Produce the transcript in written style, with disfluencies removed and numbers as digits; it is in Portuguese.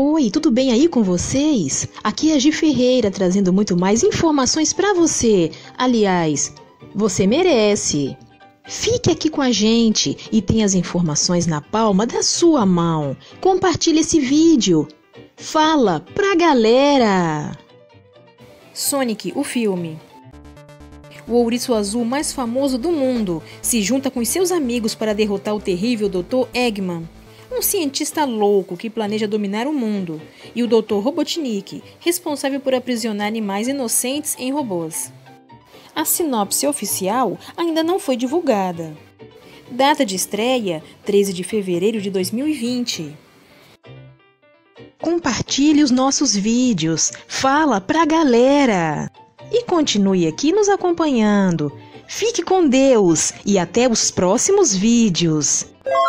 Oi, tudo bem aí com vocês? Aqui é a Gi Ferreira trazendo muito mais informações para você. Aliás, você merece. Fique aqui com a gente e tenha as informações na palma da sua mão. Compartilhe esse vídeo. Fala pra galera! Sonic, o filme. O ouriço azul mais famoso do mundo se junta com seus amigos para derrotar o terrível Dr. Eggman, um cientista louco que planeja dominar o mundo, e o Dr. Robotnik, responsável por aprisionar animais inocentes em robôs. A sinopse oficial ainda não foi divulgada. Data de estreia: 13 de fevereiro de 2020. Compartilhe os nossos vídeos, fala pra galera! E continue aqui nos acompanhando. Fique com Deus e até os próximos vídeos!